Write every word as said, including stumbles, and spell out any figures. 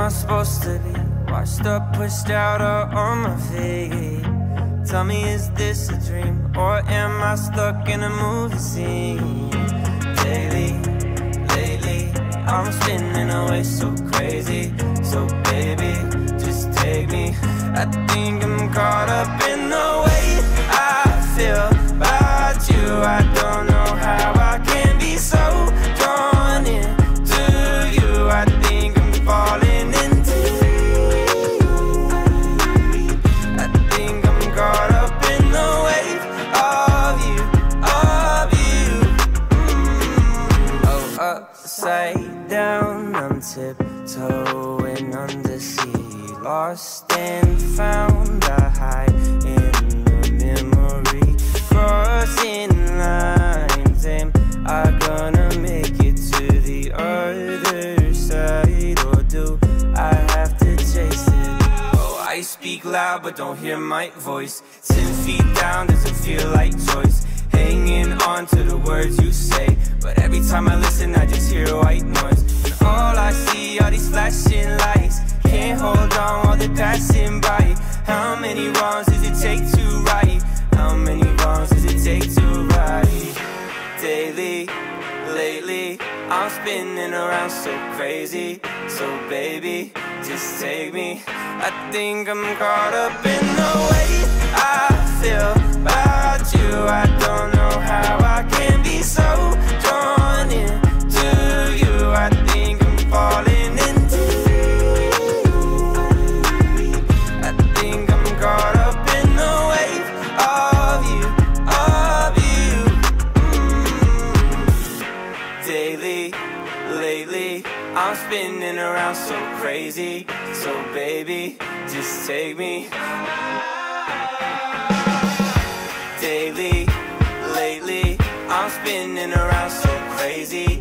I supposed to be? Washed up, pushed out, or on my feet? Tell me, is this a dream, or am I stuck in a movie scene? Daily, lately, I'm spinning away so crazy. So baby, just take me. I think I'm caught up in the way I feel about you. I don't know how I can be so drawn into you. I think I'm falling into you. I think I'm caught up in the wave of you, of you. Mm. Oh, upside down, I'm tiptoeing undersea. Lost and found, I hide in the memory. Crossing lines, am I gonna make it to the other side, or do I have to chase it? Oh, I speak loud but don't hear my voice. Ten feet down doesn't feel like choice. Hanging on to the words you say, but every time I listen I just hear white noise. And all I see are these flashing lights. Can't hold on while they're passing by. How many wrongs does it take to right? How many wrongs does it take to right? Daily, lately, I'm spinning around so crazy. So baby, just take me. I think I'm caught up in the way I feel about you. I don't know how I can be so drawn into you. I think I'm falling into you. I think I'm caught up in the wave of you, of you. Mm. Daily, lately, I'm spinning around so crazy. So baby, just take me. Daily, lately, I'm spinning around so crazy.